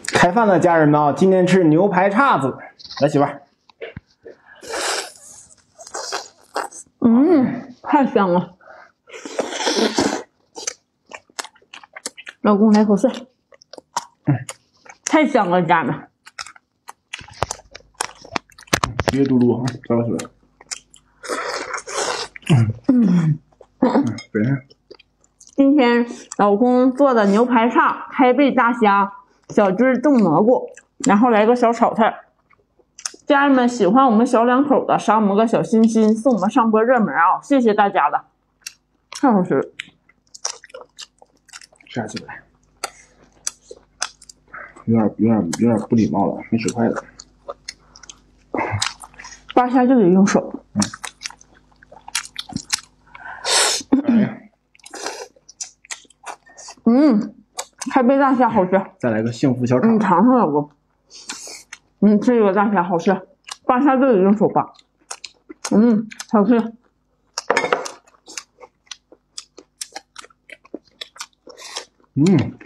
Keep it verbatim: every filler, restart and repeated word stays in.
开饭了，家人们啊！今天吃牛排叉子，来媳妇儿。 嗯，太香了。老公来口水。嗯，太香了，家人们。 别嘟噜啊，再来水。嗯嗯嗯，对。 今天老公做的牛排叉、开背大虾、小鸡炖蘑菇，然后来个小炒菜。家人们喜欢我们小两口的，赏我们个小心心，送我们上波热门啊！谢谢大家的，太好吃了。 吃下去呗。有点有点有点不礼貌了，没吃筷子。 扒虾就得用手。 嗯。哎呀。 嗯，开背大虾好吃。 再来个幸福小炒。 你尝尝，老公。嗯，这个大虾好吃，扒虾就得用手扒。嗯，好吃。 嗯。